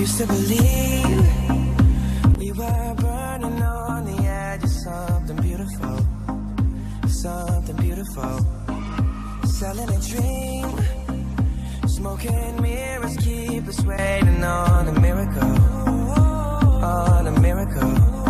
used to believe we were burning on the edge of something beautiful, something beautiful. Selling a dream, smoking mirrors keep us waiting on a miracle, on a miracle.